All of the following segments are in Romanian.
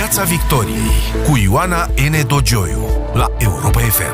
Piața Victoriei cu Ioana N. Dogioiu la Europa FM.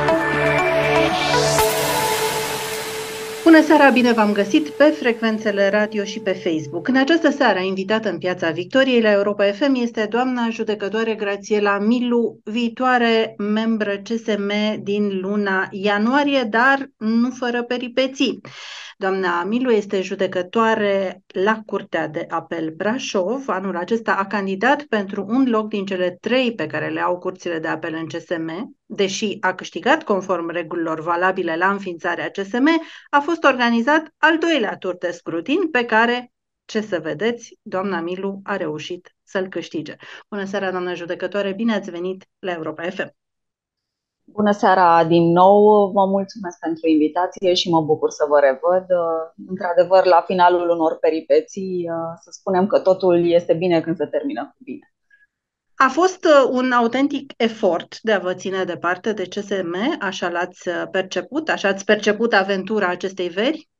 Bună seara, bine v-am găsit pe frecvențele radio și pe Facebook. În această seară, invitată în Piața Victoriei la Europa FM este doamna judecătoare Grațiela Milu, viitoare membră CSM din luna ianuarie, dar nu fără peripeții. Doamna Milu este judecătoare la Curtea de Apel Brașov. Anul acesta a candidat pentru un loc din cele 3 pe care le au curțile de apel în CSM. Deși a câștigat conform regulilor valabile la înființarea CSM, a fost organizat al doilea tur de scrutin pe care, ce să vedeți, doamna Milu a reușit să-l câștige. Bună seara, doamnă judecătoare, bine ați venit la Europa FM. Bună seara din nou, vă mulțumesc pentru invitație și mă bucur să vă revăd. Într-adevăr, la finalul unor peripeții, să spunem că totul este bine când se termină cu bine. A fost un autentic efort de a vă ține departe de CSM, așa l-ați perceput, așa ați perceput aventura acestei veri?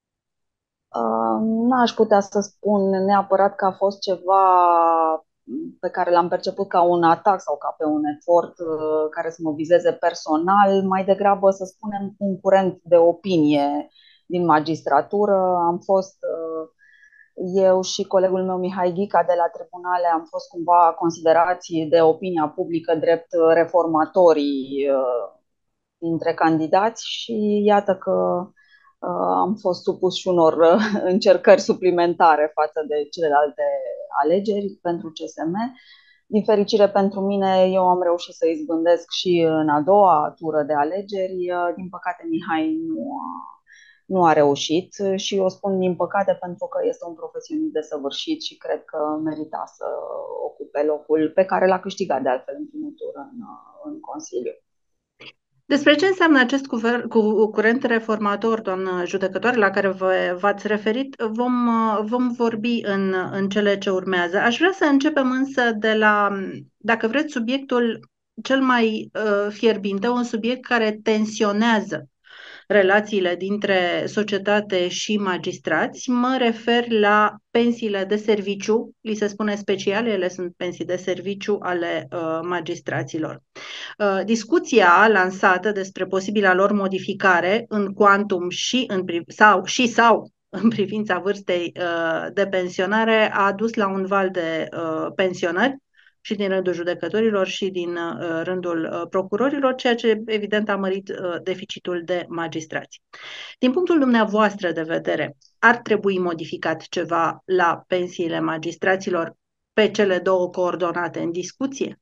N-aș putea să spun neapărat că a fost ceva pe care l-am perceput ca un atac sau ca pe un efort care să mă vizeze personal, mai degrabă să spunem un curent de opinie din magistratură. Am fost eu și colegul meu Mihai Ghica de la tribunale am fost cumva considerați de opinia publică drept reformatorii dintre candidați și iată că am fost supus și unor încercări suplimentare față de celelalte alegeri pentru CSM. Din fericire pentru mine, eu am reușit să izbândesc și în a doua tură de alegeri. Din păcate, Mihai nu a reușit și o spun din păcate pentru că este un profesionist desăvârșit și cred că merita să ocupe locul pe care l-a câștigat de altfel în primul tur în Consiliu. Despre ce înseamnă acest curent reformator, doamnă judecătoare, la care v-ați referit, vom vorbi în cele ce urmează. Aș vrea să începem însă de la, dacă vreți, subiectul cel mai fierbinte, un subiect care tensionează relațiile dintre societate și magistrați. Mă refer la pensiile de serviciu, li se spune special, ele sunt pensii de serviciu ale magistraților. Discuția lansată despre posibila lor modificare în cuantum sau în privința vârstei de pensionare a dus la un val de pensionări și din rândul judecătorilor și din rândul procurorilor, ceea ce evident a mărit deficitul de magistrați. Din punctul dumneavoastră de vedere, ar trebui modificat ceva la pensiile magistraților pe cele două coordonate în discuție?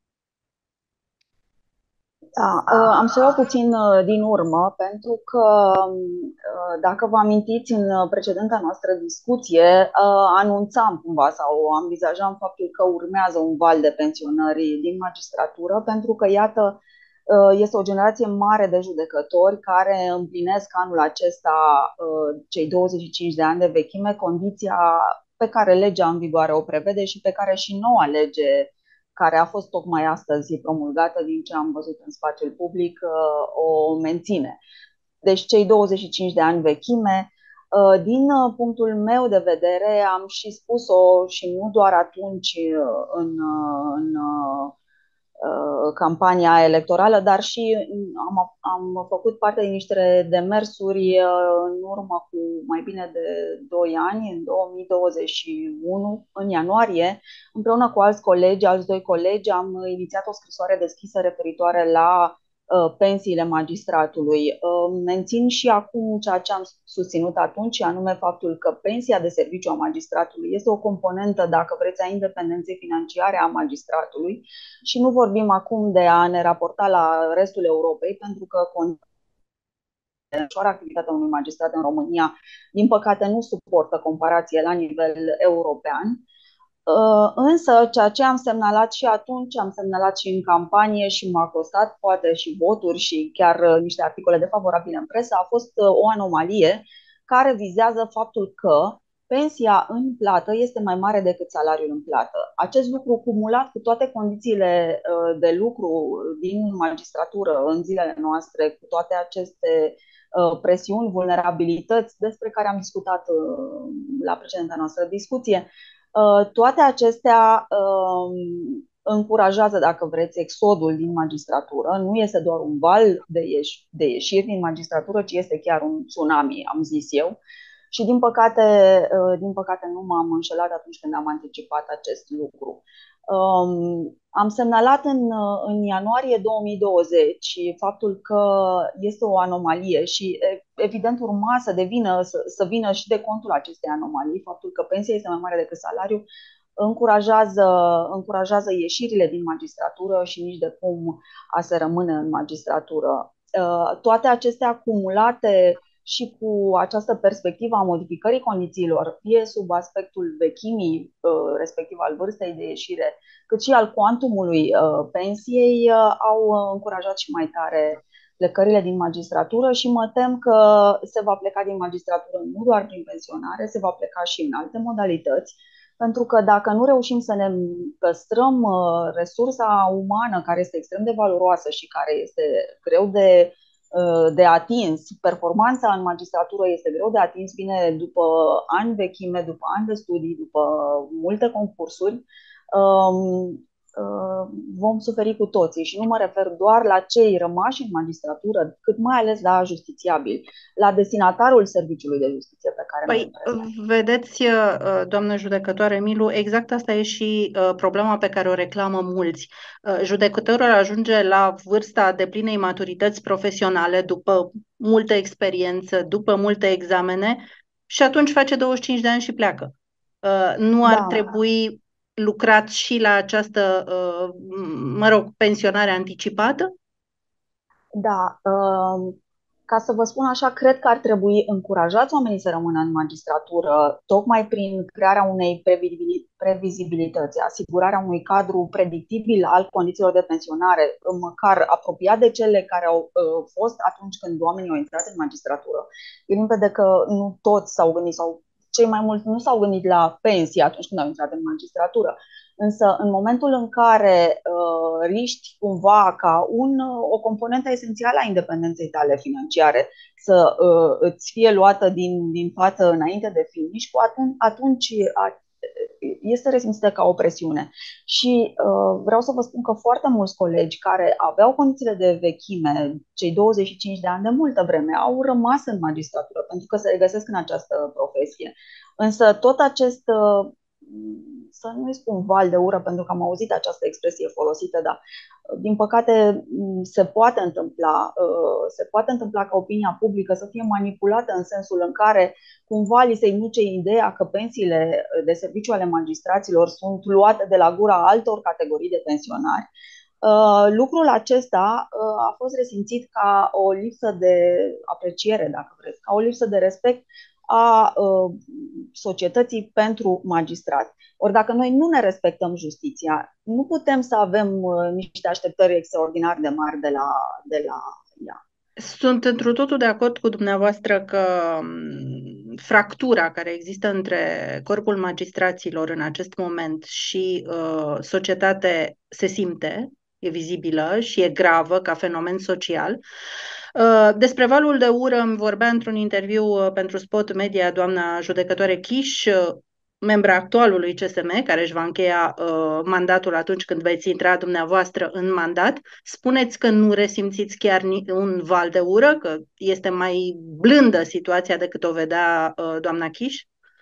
Da, am să iau puțin din urmă, pentru că, dacă vă amintiți, în precedenta noastră discuție, anunțam cumva sau envizajam faptul că urmează un val de pensionări din magistratură, pentru că, iată, este o generație mare de judecători care împlinesc anul acesta cei 25 de ani de vechime, condiția pe care legea în vigoare o prevede și pe care și noua lege care a fost tocmai astăzi promulgată, din ce am văzut în spațiul public, o menține. Deci cei 25 de ani vechime, din punctul meu de vedere, am și spus-o și nu doar atunci în campania electorală, dar și am făcut parte din niște demersuri în urmă cu mai bine de 2 ani, în 2021, în ianuarie, împreună cu alți doi colegi, am inițiat o scrisoare deschisă referitoare la pensiile magistratului. Mențin și acum ceea ce am susținut atunci, anume faptul că pensia de serviciu a magistratului este o componentă, dacă vreți, a independenței financiare a magistratului și nu vorbim acum de a ne raporta la restul Europei, pentru că activitatea unui magistrat în România, din păcate, nu suportă comparație la nivel european. Însă, ceea ce am semnalat și atunci, am semnalat și în campanie și m-a costat poate și voturi și chiar niște articole defavorabile în presă, a fost o anomalie care vizează faptul că pensia în plată este mai mare decât salariul în plată. Acest lucru cumulat cu toate condițiile de lucru din magistratură în zilele noastre, cu toate aceste presiuni, vulnerabilități despre care am discutat la precedenta noastră discuție, Toate acestea încurajează, dacă vreți, exodul din magistratură. Nu este doar un val de ieșiri din magistratură, ci este chiar un tsunami, am zis eu. Și din păcate nu m-am înșelat atunci când am anticipat acest lucru. Am semnalat în ianuarie 2020 faptul că este o anomalie și evident urma să vină și de contul acestei anomalii, faptul că pensia este mai mare decât salariul, încurajează ieșirile din magistratură și nici de cum a se rămâne în magistratură. Toate acestea acumulate și cu această perspectivă a modificării condițiilor, fie sub aspectul vechimii, respectiv al vârstei de ieșire, cât și al cuantumului pensiei, au încurajat și mai tare plecările din magistratură și mă tem că se va pleca din magistratură nu doar prin pensionare, se va pleca și în alte modalități, pentru că dacă nu reușim să ne păstrăm resursa umană, care este extrem de valoroasă și care este greu de atins, performanța în magistratură este greu de atins, vine după ani vechime, după ani de studii, după multe concursuri, vom suferi cu toții și nu mă refer doar la cei rămași în magistratură, cât mai ales la justițiabili, la destinatarul serviciului de justiție pe care Păi, vedeți, doamnă judecătoare Milu, exact asta e și problema pe care o reclamă mulți. Judecătorul ajunge la vârsta deplinei maturități profesionale după multă experiență, după multe examene și atunci face 25 de ani și pleacă. Nu ar trebui lucrat și la această, pensionare anticipată? Da, ca să vă spun așa, cred că ar trebui încurajați oamenii să rămână în magistratură, tocmai prin crearea unei previzibilități, asigurarea unui cadru predictibil al condițiilor de pensionare, măcar apropiat de cele care au fost atunci când oamenii au intrat în magistratură. E limpede că nu toți s-au gândit, sau cei mai mulți nu s-au gândit la pensie atunci când au intrat în magistratură. Însă, în momentul în care riști cumva ca o componentă esențială a independenței tale financiare să îți fie luată din față înainte de finish, atunci este resimțită ca o presiune. Și vreau să vă spun că foarte mulți colegi care aveau condițiile de vechime, cei 25 de ani de multă vreme, au rămas în magistratură pentru că se regăsesc în această profesie. Însă tot acest să nu-i spun val de ură, pentru că am auzit această expresie folosită, dar din păcate se poate întâmpla ca opinia publică să fie manipulată în sensul în care cumva li se induce ideea că pensiile de serviciu ale magistraților sunt luate de la gura altor categorii de pensionari. Lucrul acesta a fost resimțit ca o lipsă de apreciere, dacă vreți, ca o lipsă de respect a societății pentru magistrați. Ori dacă noi nu ne respectăm justiția, nu putem să avem niște așteptări extraordinar de mari de la ea. Sunt întru totul de acord cu dumneavoastră că fractura care există între corpul magistraților în acest moment și societate se simte, e vizibilă și e gravă ca fenomen social. Despre valul de ură îmi vorbea într-un interviu pentru Spot Media doamna judecătoare Chiș, membra actualului CSM, care își va încheia mandatul atunci când veți intra dumneavoastră în mandat. Spuneți că nu resimțiți chiar un val de ură, că este mai blândă situația decât o vedea doamna Chiș?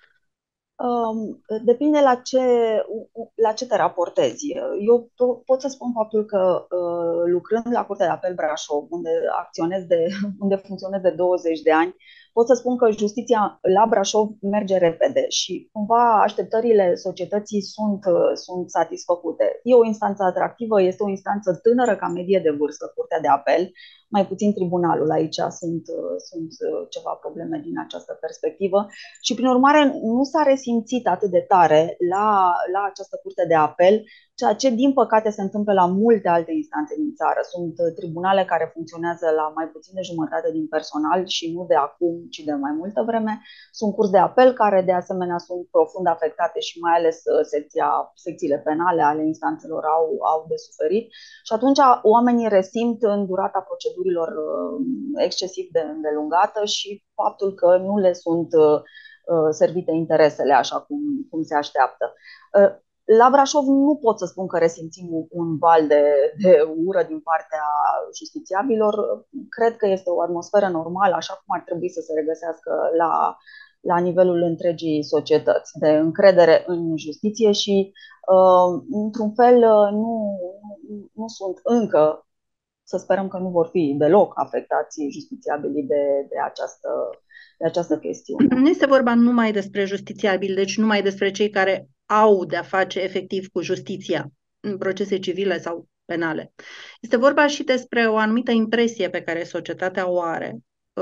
Depinde la ce te raportezi. Eu pot să spun faptul că lucrând la Curtea de Apel Brașov, unde funcționez de 20 de ani, pot să spun că justiția la Brașov merge repede și cumva așteptările societății sunt satisfăcute. E o instanță atractivă, este o instanță tânără ca medie de vârstă, Curtea de Apel, mai puțin tribunalul. Aici sunt ceva probleme din această perspectivă și prin urmare nu s-a resimțit atât de tare la această Curte de Apel, ceea ce din păcate se întâmplă la multe alte instanțe din țară. Sunt tribunale care funcționează la mai puțin de jumătate din personal și nu de acum, ci de mai multă vreme. Sunt curți de apel care de asemenea sunt profund afectate și mai ales secțiile penale ale instanțelor au de suferit și atunci oamenii resimt în durata procedurilor excesiv de îndelungată și faptul că nu le sunt servite interesele așa cum se așteaptă. La Brașov nu pot să spun că resimțim un val de ură din partea justițiabilor. Cred că este o atmosferă normală, așa cum ar trebui să se regăsească la nivelul întregii societăți, de încredere în justiție și, într-un fel, nu sunt încă, să sperăm că nu vor fi deloc afectați justițiabilii de această chestiune. Nu este vorba numai despre justițiabili, deci numai despre cei care au de-a face efectiv cu justiția în procese civile sau penale. Este vorba și despre o anumită impresie pe care societatea o are,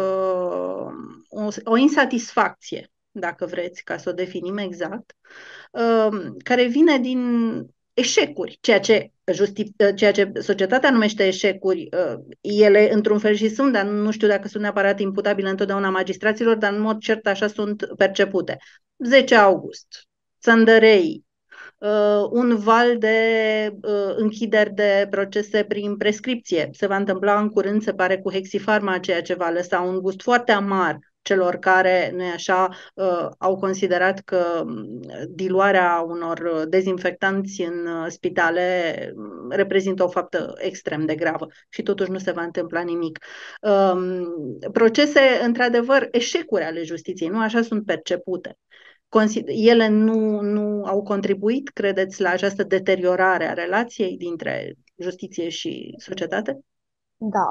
o insatisfacție, dacă vreți, ca să o definim exact, care vine din eșecuri, ceea ce societatea numește eșecuri. Ele într-un fel și sunt, dar nu știu dacă sunt neapărat imputabile întotdeauna magistraților, dar în mod cert așa sunt percepute. 10 august, Țăndărei, un val de închideri de procese prin prescripție. Se va întâmpla în curând, se pare, cu Hexifarma, ceea ce va lăsa un gust foarte amar celor care, nu-i așa, au considerat că diluarea unor dezinfectanți în spitale reprezintă o faptă extrem de gravă și totuși nu se va întâmpla nimic. Procese, într-adevăr, eșecuri ale justiției, nu așa sunt percepute. Ele nu au contribuit, credeți, la această deteriorare a relației dintre justiție și societate? Da,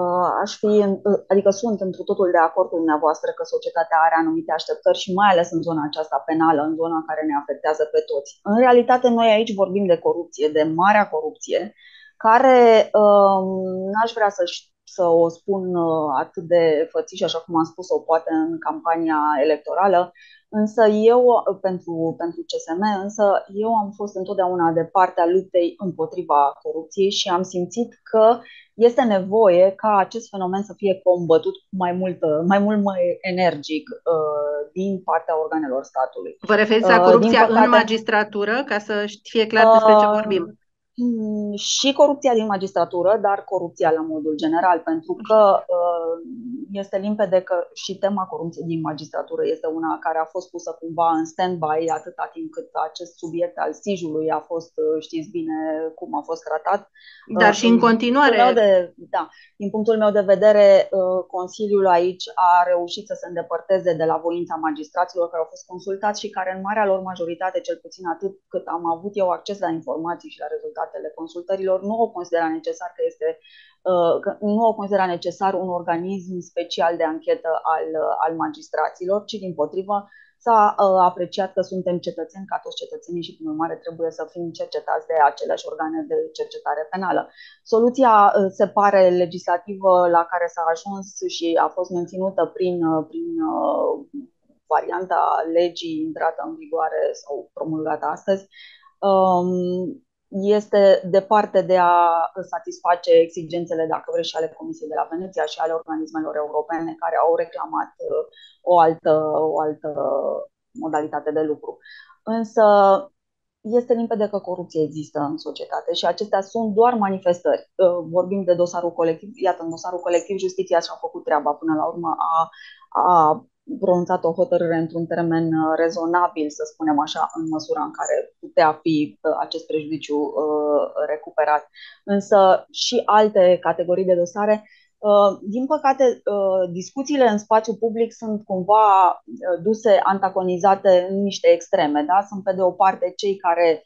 adică sunt întru totul de acord cu dumneavoastră că societatea are anumite așteptări și mai ales în zona aceasta penală, în zona care ne afectează pe toți. În realitate, noi aici vorbim de corupție, de marea corupție, care n-aș vrea să o spun atât de fățiș, așa cum am spus-o poate în campania electorală, însă pentru CSM, însă eu am fost întotdeauna de partea luptei împotriva corupției și am simțit că este nevoie ca acest fenomen să fie combătut mai mult mai energic din partea organelor statului. Vă referiți la corupția în magistratură, ca să fie clar despre ce vorbim? Și corupția din magistratură, dar corupția la modul general, pentru că este limpede că și tema corupției din magistratură este una care a fost pusă cumva în stand-by atâta timp cât acest subiect al SIJ-ului a fost, știți bine cum a fost tratat. Dar și în continuare. Din punctul meu de vedere, Consiliul aici a reușit să se îndepărteze de la voința magistraților care au fost consultați și care în marea lor majoritate, cel puțin atât cât am avut eu acces la informații și la rezultatele consultărilor, nu au considerat necesar nu au considerat necesar un organism special de anchetă al magistraților, ci dimpotrivă s-a apreciat că suntem cetățeni ca toți cetățenii și, prin urmare, trebuie să fim cercetați de aceleași organe de cercetare penală. Soluția, se pare, legislativă la care s-a ajuns și a fost menținută prin varianta legii intrată în vigoare sau promulgată astăzi, este departe de a satisface exigențele, dacă vreți, și ale Comisiei de la Veneția și ale organismelor europene care au reclamat o altă modalitate de lucru. Însă este limpede că corupție există în societate și acestea sunt doar manifestări. Vorbim de dosarul colectiv. Iată, în dosarul colectiv, justiția și-a făcut treaba până la urmă, a pronunțat o hotărâre într-un termen rezonabil, să spunem așa, în măsura în care putea fi acest prejudiciu recuperat. Însă și alte categorii de dosare, din păcate, discuțiile în spațiu public sunt cumva duse, antagonizate în niște extreme. Da? Sunt pe de o parte cei care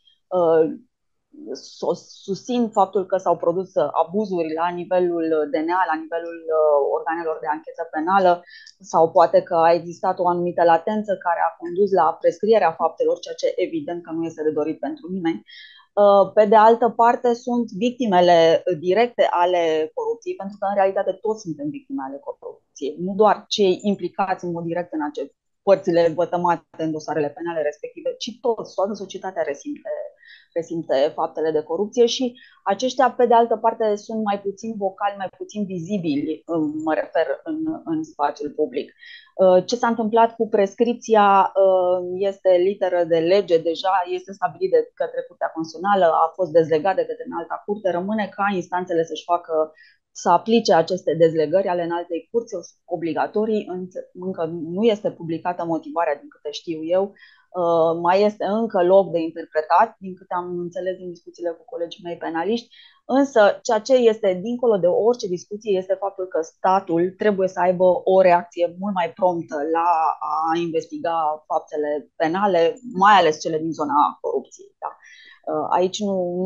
susțin faptul că s-au produs abuzuri la nivelul DNA, la nivelul organelor de anchetă penală, sau poate că a existat o anumită latență care a condus la prescrierea faptelor, ceea ce evident că nu este de dorit pentru nimeni. Pe de altă parte, sunt victimele directe ale corupției, pentru că în realitate toți suntem victime ale corupției, nu doar cei implicați în mod direct în părțile vătămate în dosarele penale respective, ci toți, toată societatea resimte resimte faptele de corupție și aceștia, pe de altă parte, sunt mai puțin vocali, mai puțin vizibili, mă refer în spațiul public. Ce s-a întâmplat cu prescripția este literă de lege, deja este stabilit de către Curtea Constituțională, a fost dezlegat de către înalta curte, rămâne ca instanțele să aplice aceste dezlegări ale înaltei curți obligatorii. Încă nu este publicată motivarea, din câte știu eu, mai este încă loc de interpretat, din câte am înțeles din discuțiile cu colegii mei penaliști, însă ceea ce este dincolo de orice discuție este faptul că statul trebuie să aibă o reacție mult mai promptă la a investiga faptele penale, mai ales cele din zona corupției. Da. Aici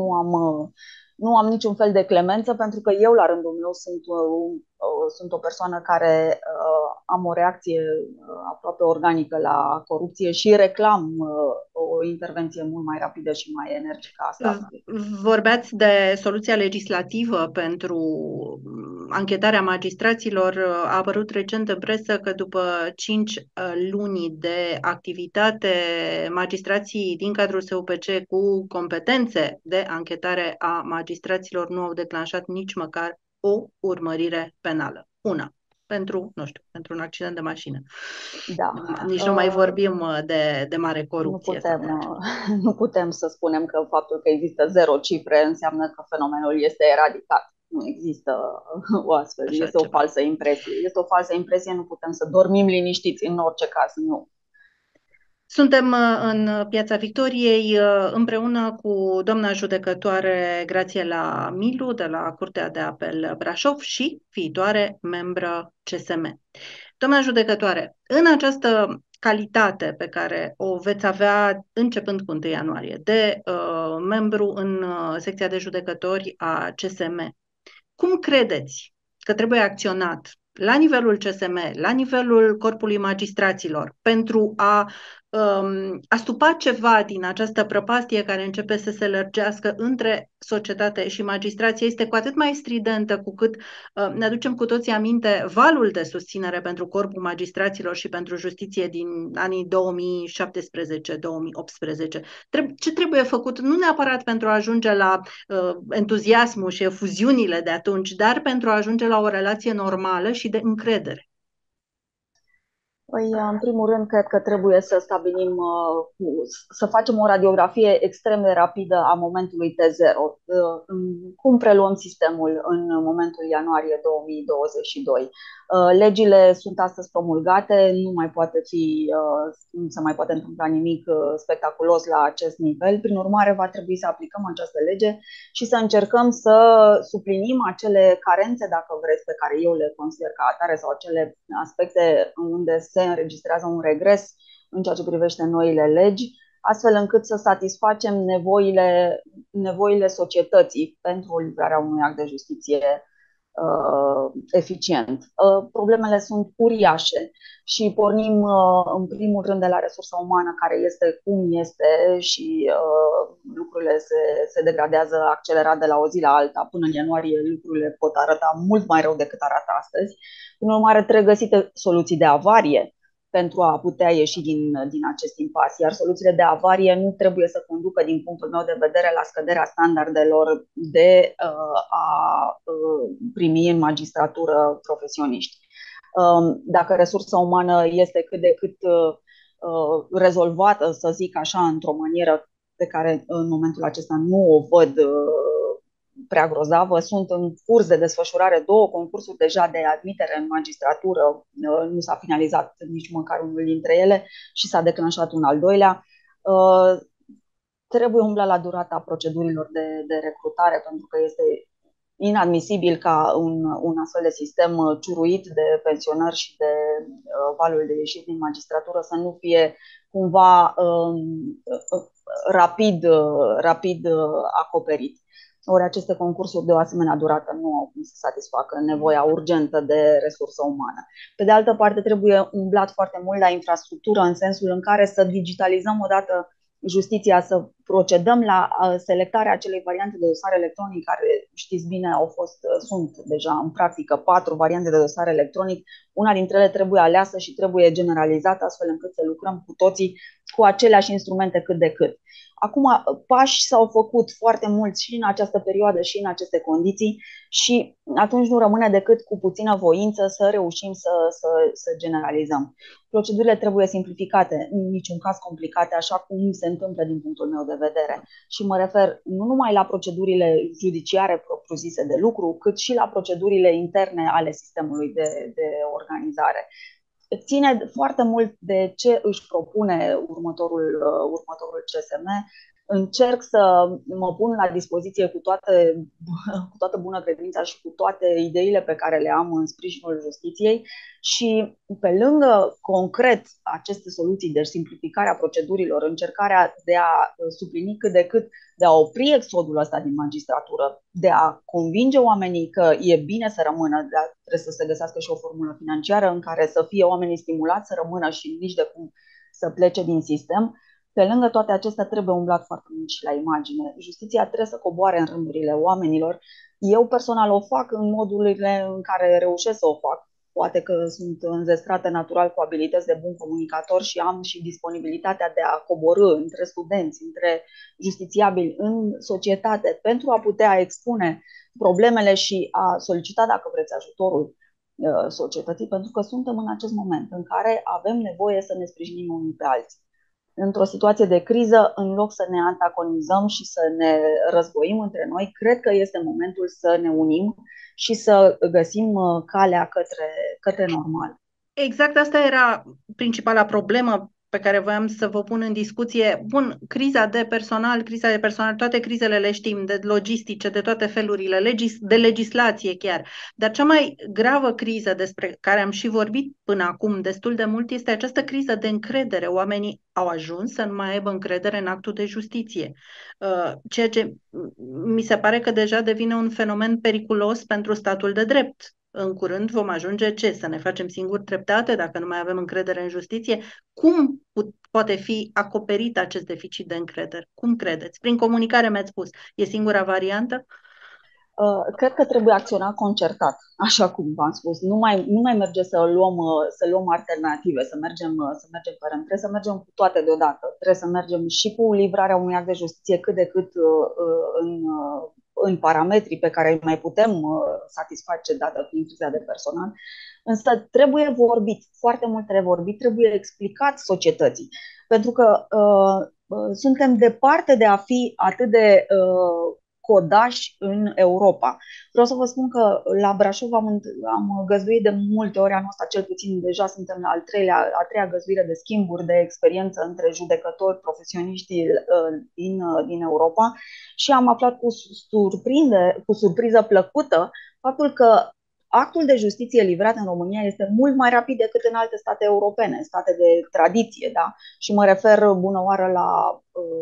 nu am niciun fel de clemență, pentru că eu, la rândul meu, sunt o persoană care am o reacție aproape organică la corupție și reclam o intervenție mult mai rapidă și mai energică a statului. Vorbeați de soluția legislativă pentru anchetarea magistraților. A apărut recent în presă că după 5 luni de activitate, magistrații din cadrul SUPC cu competențe de anchetare a magistraților nu au declanșat nici măcar o urmărire penală. Una. Pentru un accident de mașină. Da. Nici nu mai vorbim de mare corupție. Nu putem să spunem că faptul că există 0 cifre înseamnă că fenomenul este eradicat. Nu există o astfel. Este o falsă impresie. Este o falsă impresie, nu putem să dormim liniștiți în orice caz, nu. Suntem în Piața Victoriei împreună cu doamna judecătoare Grațiela Milu de la Curtea de Apel Brașov și viitoare membră CSM. Doamna judecătoare, în această calitate pe care o veți avea începând cu 1 ianuarie de membru în secția de judecători a CSM, cum credeți că trebuie acționat la nivelul CSM, la nivelul Corpului Magistraților, pentru a stupa ceva din această prăpastie care începe să se lărgească între societate și magistrație? Este cu atât mai stridentă cu cât ne aducem cu toții aminte valul de susținere pentru Corpul Magistraților și pentru justiție din anii 2017-2018. Ce trebuie făcut, nu neapărat pentru a ajunge la entuziasmul și efuziunile de atunci, dar pentru a ajunge la o relație normală și de încredere? Păi, în primul rând, cred că trebuie să stabilim, să facem o radiografie extrem de rapidă a momentului T0. Cum preluăm sistemul în momentul ianuarie 2022? Legile sunt astăzi promulgate, nu se mai poate întâmpla nimic spectaculos la acest nivel. Prin urmare, va trebui să aplicăm această lege și să încercăm să suplinim acele carențe, dacă vreți, pe care eu le consider ca atare, sau acele aspecte unde se înregistrează un regres în ceea ce privește noile legi, astfel încât să satisfacem nevoile societății pentru livrarea unui act de justiție eficient. Problemele sunt uriașe și pornim în primul rând de la resursa umană, care este cum este, și lucrurile se degradează accelerat de la o zi la alta. Până în ianuarie lucrurile pot arăta mult mai rău decât arată astăzi. Prin urmare, trebuie găsite soluții de avarie pentru a putea ieși din acest impas. Iar soluțiile de avarie nu trebuie să conducă, din punctul meu de vedere, la scăderea standardelor de a primi în magistratură profesioniști. Dacă resursa umană este cât de cât rezolvată, să zic așa, într-o manieră pe care în momentul acesta nu o văd prea grozavă, sunt în curs de desfășurare 2 concursuri deja de admitere în magistratură, nu s-a finalizat nici măcar unul dintre ele și s-a declanșat un al doilea. Trebuie umbla la durata procedurilor de recrutare, pentru că este inadmisibil ca un astfel de sistem ciuruit de pensionări și de valul de ieșiri din magistratură să nu fie cumva rapid acoperit. Ori aceste concursuri de o asemenea durată nu au cum să satisfacă nevoia urgentă de resursă umană. Pe de altă parte, trebuie umblat foarte mult la infrastructură, în sensul în care să digitalizăm odată justiția, să procedăm la selectarea acelei variante de dosar electronic, care știți bine sunt deja în practică 4 variante de dosar electronic. Una dintre ele trebuie aleasă și trebuie generalizată astfel încât să lucrăm cu toții cu aceleași instrumente cât de cât. Acum, pași s-au făcut foarte mulți și în această perioadă și în aceste condiții și atunci nu rămâne decât cu puțină voință să reușim să generalizăm. Procedurile trebuie simplificate, în niciun caz complicate, așa cum se întâmplă din punctul meu de vedere. Și mă refer nu numai la procedurile judiciare propriu-zise de lucru, cât și la procedurile interne ale sistemului de organizare. Ține foarte mult de ce își propune următorul CSM. Încerc să mă pun la dispoziție cu toată bună credința și cu toate ideile pe care le am în sprijinul justiției și pe lângă concret aceste soluții de simplificare a procedurilor, încercarea de a suplini cât de cât, de a opri exodul ăsta din magistratură, de a convinge oamenii că e bine să rămână, trebuie să se găsească și o formulă financiară în care să fie oamenii stimulați să rămână și nici de cum să plece din sistem. Pe lângă toate acestea trebuie umblat foarte mult și la imagine. Justiția trebuie să coboare în rândurile oamenilor. Eu personal o fac în modurile în care reușesc să o fac. Poate că sunt înzestrată natural cu abilități de bun comunicator și am și disponibilitatea de a coborî între studenți, între justițiabili în societate pentru a putea expune problemele și a solicita, dacă vreți, ajutorul societății, pentru că suntem în acest moment în care avem nevoie să ne sprijinim unii pe alții. Într-o situație de criză, în loc să ne antagonizăm și să ne războim între noi, cred că este momentul să ne unim și să găsim calea către normal. Exact asta era principala problemă pe care voiam să vă pun în discuție. Bun, criza de personal, toate crizele le știm, de logistice, de toate felurile, de legislație chiar. Dar cea mai gravă criză despre care am și vorbit până acum destul de mult este această criză de încredere. Oamenii au ajuns să nu mai aibă încredere în actul de justiție. Ceea ce mi se pare că deja devine un fenomen periculos pentru statul de drept. În curând vom ajunge să ne facem singuri dreptate dacă nu mai avem încredere în justiție? Cum poate fi acoperit acest deficit de încredere? Cum credeți? Prin comunicare mi-ați spus. E singura variantă? Cred că trebuie acționat concertat, așa cum v-am spus. Nu mai merge să luăm alternative, să mergem pe rând. Trebuie să mergem cu toate deodată. Trebuie să mergem și cu livrarea unui act de justiție cât de cât în parametrii pe care îi mai putem satisface dată fiind criza de personal. Însă trebuie vorbit, foarte mult trebuie vorbit, trebuie explicat societății. Pentru că suntem departe de a fi atât de codași în Europa. Vreau să vă spun că la Brașov am găzduit de multe ori anul ăsta, cel puțin deja suntem la a treia găzduire de schimburi de experiență între judecători, profesioniști din Europa și am aflat cu surpriză plăcută faptul că actul de justiție livrat în România este mult mai rapid decât în alte state europene, state de tradiție, da? Și mă refer bună oară la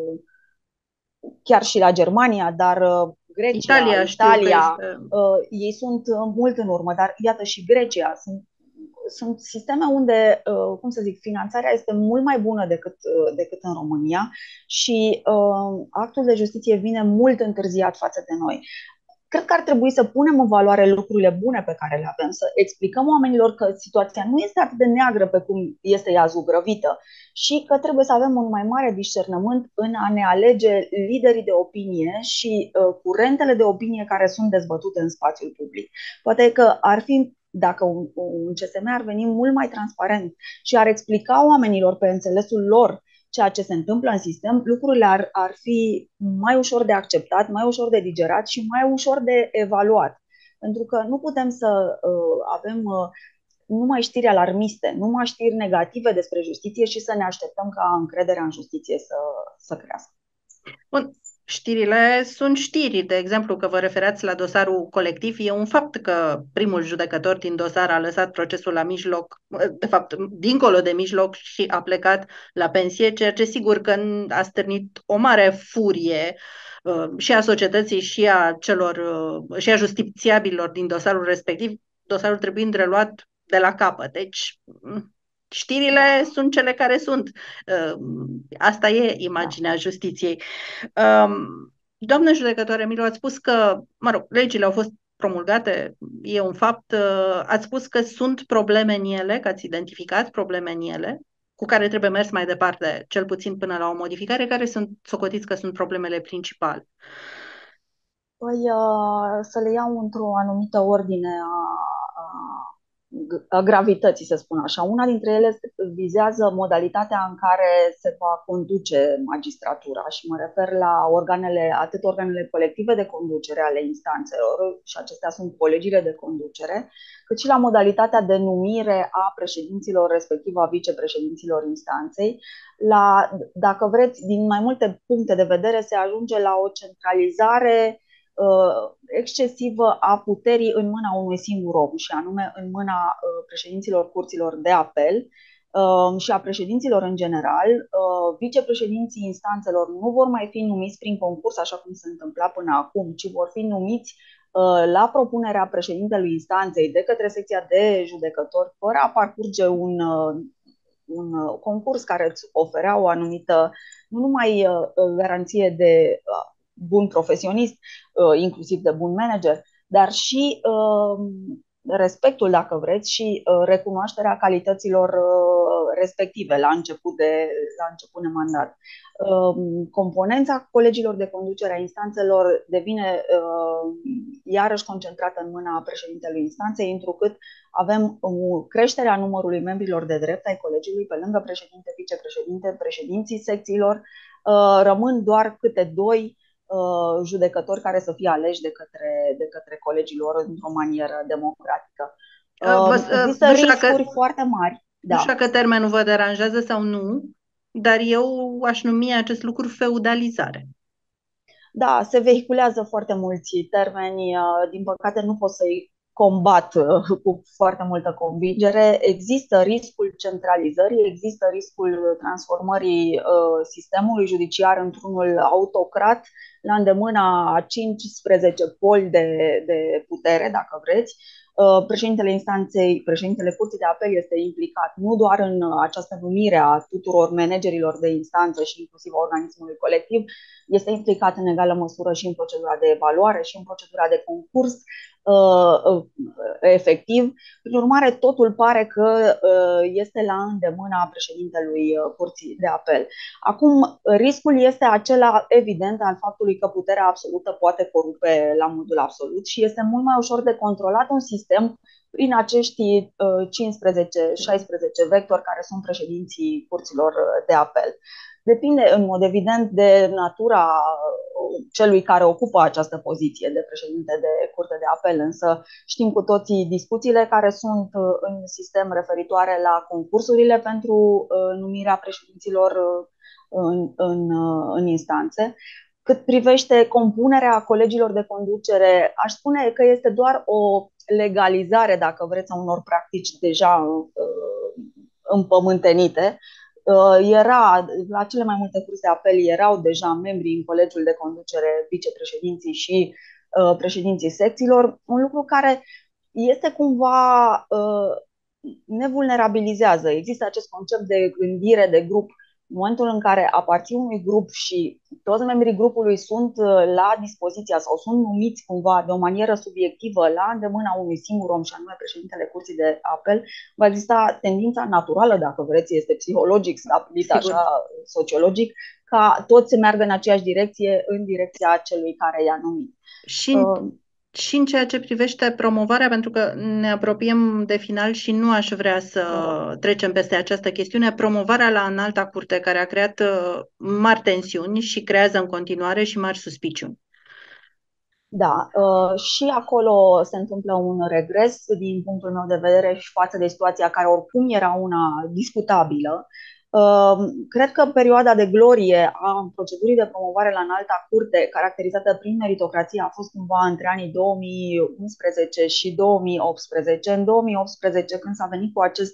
chiar și la Germania, dar Grecia, Italia, ei sunt mult în urmă, dar iată și Grecia. Sunt sisteme unde, finanțarea este mult mai bună decât în România și actul de justiție vine mult întârziat față de noi. Cred că ar trebui să punem în valoare lucrurile bune pe care le avem, să explicăm oamenilor că situația nu este atât de neagră pe cum este ea zugrăvită și că trebuie să avem un mai mare discernământ în a ne alege liderii de opinie și curentele de opinie care sunt dezbătute în spațiul public. Poate că ar fi, dacă un CSM ar veni mult mai transparent și ar explica oamenilor pe înțelesul lor ceea ce se întâmplă în sistem, lucrurile ar fi mai ușor de acceptat, mai ușor de digerat și mai ușor de evaluat. Pentru că nu putem să avem numai știri alarmiste, numai știri negative despre justiție și să ne așteptăm ca încrederea în justiție să crească. Bun. Știrile sunt știri. De exemplu, că vă referați la dosarul colectiv, e un fapt că primul judecător din dosar a lăsat procesul la mijloc, de fapt, dincolo de mijloc și a plecat la pensie, ceea ce sigur că a stârnit o mare furie și a societății și a justițiabililor din dosarul respectiv, dosarul trebuind reluat de la capăt. Deci, știrile sunt cele care sunt. Asta e imaginea justiției. Doamnă judecătoare Milu, ați spus că, mă rog, legile au fost promulgate, e un fapt. Ați spus că sunt probleme în ele, că ați identificat probleme în ele, cu care trebuie mers mai departe, cel puțin până la o modificare. Care socotiți că sunt problemele principale? Păi, să le iau într-o anumită ordine a gravității, să spun așa. Una dintre ele vizează modalitatea în care se va conduce magistratura și mă refer la atât organele colective de conducere ale instanțelor, și acestea sunt colegiile de conducere, cât și la modalitatea de numire a președinților, respectiv a vicepreședinților instanței. Dacă vreți, din mai multe puncte de vedere se ajunge la o centralizare excesivă a puterii în mâna unui singur om, și anume în mâna președinților curților de apel și a președinților în general. Vicepreședinții instanțelor nu vor mai fi numiți prin concurs, așa cum se întâmpla până acum, ci vor fi numiți la propunerea președintelui instanței de către secția de judecători, fără a parcurge un concurs care îți oferea o anumită, nu numai garanție de bun profesionist, inclusiv de bun manager, dar și respectul, dacă vreți, și recunoașterea calităților respective la început de mandat. Componența colegilor de conducere a instanțelor devine iarăși concentrată în mâna președintelui instanței, întrucât avem creșterea numărului membrilor de drept ai colegiului, pe lângă președinte, vicepreședinte, președinții secțiilor, rămân doar câte doi judecători care să fie aleși de către colegilor într-o manieră democratică. Există riscuri foarte mari. Nu știu dacă termenul vă deranjează sau nu, dar eu aș numi acest lucru feudalizare. Da, se vehiculează foarte mulți termeni, din păcate nu pot să-i combat cu foarte multă convingere. Există riscul centralizării, există riscul transformării sistemului judiciar într-unul autocrat la îndemâna a 15 poli de putere, dacă vreți. Președintele instanței, președintele Curții de Apel este implicat nu doar în această numire a tuturor managerilor de instanță și inclusiv a organismului colectiv, este implicat în egală măsură și în procedura de evaluare și în procedura de concurs efectiv. Prin urmare, totul pare că este la îndemâna președintelui Curții de Apel. Acum, riscul este acela evident al faptului că puterea absolută poate corupe la modul absolut și este mult mai ușor de controlat un sistem prin acești 15-16 vectori care sunt președinții curților de apel. Depinde în mod evident de natura celui care ocupă această poziție de președinte de curte de apel, însă știm cu toții discuțiile care sunt în sistem referitoare la concursurile pentru numirea președinților în instanțe. Cât privește compunerea colegilor de conducere, aș spune că este doar o legalizare, dacă vreți, a unor practici deja împământenite. La cele mai multe curse de apel erau deja membri în colegiul de conducere, vicepreședinții și președinții secțiilor, un lucru care este cumva ne vulnerabilizează. Există acest concept de gândire de grup. În momentul în care aparții unui grup și toți membrii grupului sunt la dispoziția sau sunt numiți cumva de o manieră subiectivă la îndemâna unui singur om, și anume președintele Curții de Apel, va exista tendința naturală, dacă vreți, este psihologic stabilit, așa, sociologic, ca toți să meargă în aceeași direcție, în direcția celui care i-a numit. Și în ceea ce privește promovarea, pentru că ne apropiem de final și nu aș vrea să trecem peste această chestiune, promovarea la înalta curte, care a creat mari tensiuni și creează în continuare și mari suspiciuni. Da, și acolo se întâmplă un regres din punctul meu de vedere și față de situația care oricum era una discutabilă. Cred că perioada de glorie a procedurii de promovare la înalta curte, caracterizată prin meritocrație, a fost cumva între anii 2011 și 2018. În 2018, când s-a venit cu acest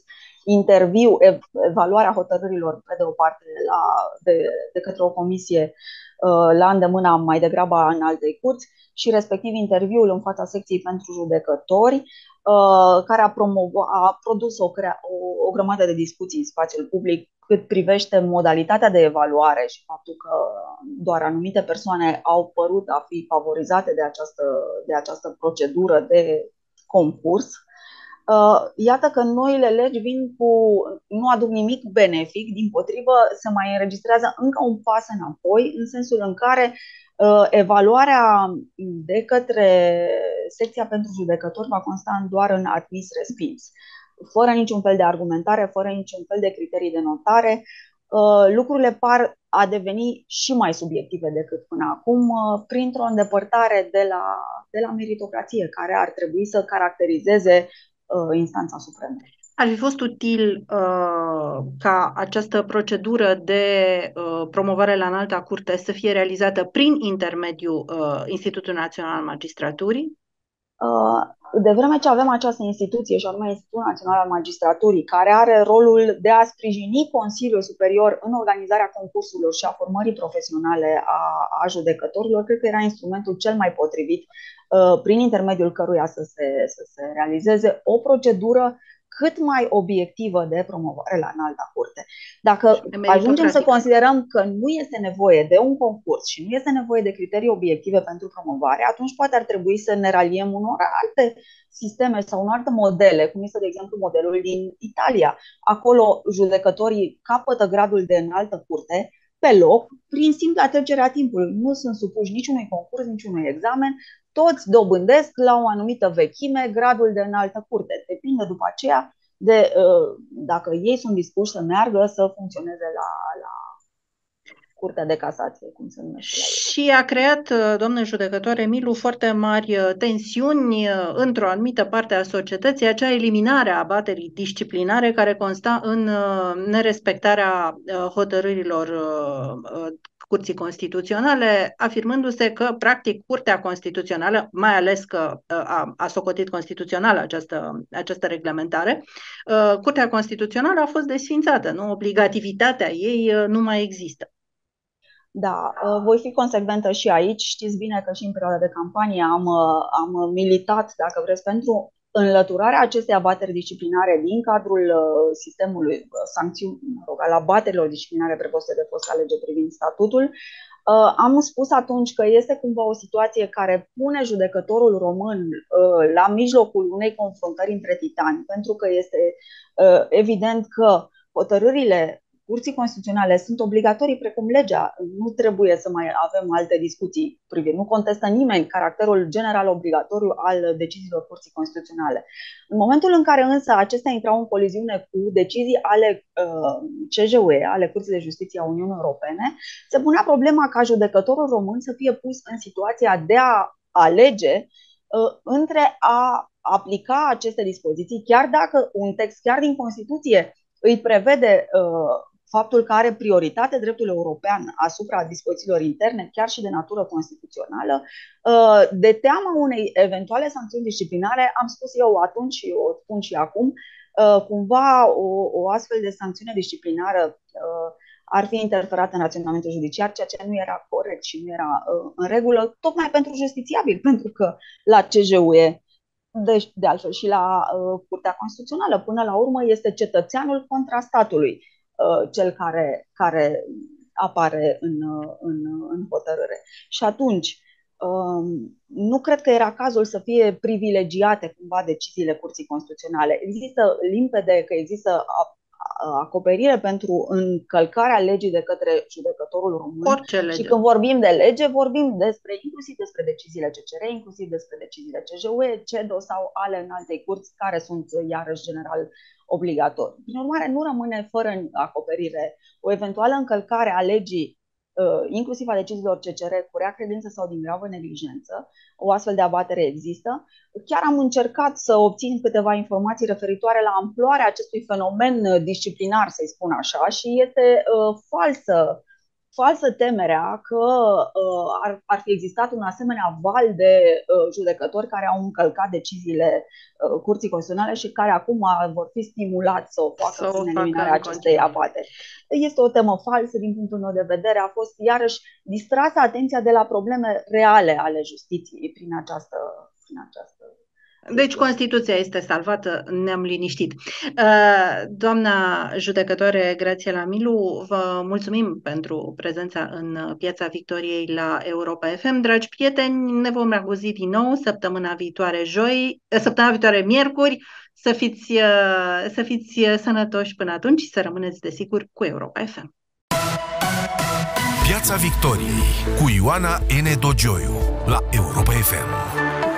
interviu, evaluarea hotărârilor, pe de o parte, de către o comisie la îndemâna mai degrabă a înaltei curți și respectiv interviul în fața secției pentru judecători, care a produs o grămadă de discuții în spațiul public cât privește modalitatea de evaluare și faptul că doar anumite persoane au părut a fi favorizate de această procedură de concurs. Iată că noile legi nu aduc nimic benefic, dimpotrivă se mai înregistrează încă un pas înapoi, în sensul în care evaluarea de către secția pentru judecători va consta doar în admis-respins, fără niciun fel de argumentare, fără niciun fel de criterii de notare. Lucrurile par a deveni și mai subiective decât până acum, printr-o îndepărtare de la meritocrație, care ar trebui să caracterizeze instanța supremă. Ar fi fost util ca această procedură de promovare la înalta curte să fie realizată prin intermediul Institutului Național al Magistraturii? De vreme ce avem această instituție, și anume Institutul Național al Magistraturii, care are rolul de a sprijini Consiliul Superior în organizarea concursurilor și a formării profesionale a judecătorilor, cred că era instrumentul cel mai potrivit prin intermediul căruia să se realizeze o procedură cât mai obiectivă de promovare la înalta curte. Dacă ajungem să considerăm că nu este nevoie de un concurs și nu este nevoie de criterii obiective pentru promovare, atunci poate ar trebui să ne raliem unor alte sisteme sau unor alte modele, cum este, de exemplu, modelul din Italia. Acolo judecătorii capătă gradul de înaltă curte pe loc, prin simpla trecere a timpului. Nu sunt supuși niciunui concurs, niciunui examen, toți dobândesc la o anumită vechime gradul de înaltă curte. Depinde după aceea de dacă ei sunt dispuși să meargă să funcționeze la Curtea de Casație, cum se numește la ei. Și a creat, domnule judecător Emilu, foarte mari tensiuni într-o anumită parte a societății, acea eliminare a abaterii disciplinare care consta în nerespectarea hotărârilor Curții Constituționale, afirmându-se că, practic, Curtea Constituțională, mai ales că a socotit constituțională această reglementare, Curtea Constituțională a fost desființată, nu? Obligativitatea ei nu mai există. Da, voi fi consecventă și aici. Știți bine că și în perioada de campanie am militat, dacă vreți, pentru înlăturarea acestei abateri disciplinare din cadrul sistemului sancțiuni, al abaterilor disciplinare prevăzute de fosta lege privind statutul. Am spus atunci că este cumva o situație care pune judecătorul român la mijlocul unei confruntări între titani, pentru că este evident că hotărârile Curții Constituționale sunt obligatorii precum legea. Nu trebuie să mai avem alte discuții privind. Nu contestă nimeni caracterul general obligatoriu al deciziilor Curții Constituționale. În momentul în care însă acestea intrau în coliziune cu decizii ale CJUE, ale Curții de Justiție a Uniunii Europene, se punea problema ca judecătorul român să fie pus în situația de a alege între a aplica aceste dispoziții, chiar dacă un text chiar din Constituție îi prevede faptul că are prioritate dreptul european asupra dispozițiilor interne, chiar și de natură constituțională, de teama unei eventuale sancțiuni disciplinare, am spus eu atunci și o spun și acum, cumva o astfel de sancțiune disciplinară ar fi interferat în raționamentul judiciar, ceea ce nu era corect și nu era în regulă, tocmai pentru justițiabil, pentru că la CJUE, de altfel și la Curtea Constituțională, până la urmă este cetățeanul contra statului cel care apare în hotărâre. Și atunci, nu cred că era cazul să fie privilegiate cumva deciziile Curții Constituționale. Există limpede că există acoperire pentru încălcarea legii de către judecătorul român. Și când vorbim de lege, vorbim inclusiv despre deciziile CCR, inclusiv despre deciziile CJUE, CEDO sau ale înaltei curți, care sunt iarăși general obligatorii. Prin urmare, nu rămâne fără acoperire o eventuală încălcare a legii, inclusiv a deciziilor CCR cu rea credință sau din gravă neglijență. O astfel de abatere există. Chiar am încercat să obțin câteva informații referitoare la amploarea acestui fenomen disciplinar, să-i spun așa, și este falsă falsă temerea că ar fi existat un asemenea val de judecători care au încălcat deciziile Curții Constituționale și care acum vor fi stimulați să o facă prin eliminarea acestei abateri. Este o temă falsă din punctul meu de vedere. A fost iarăși distrasă atenția de la probleme reale ale justiției prin această. Deci Constituția este salvată, ne-am liniștit. Doamna judecătoare Grațiela Milu, vă mulțumim pentru prezența în Piața Victoriei la Europa FM. Dragi prieteni, ne vom auzi din nou săptămâna viitoare miercuri. Să fiți sănătoși până atunci și să rămâneți desigur cu Europa FM. Piața Victoriei cu Ioana N. Dogioiu la Europa FM.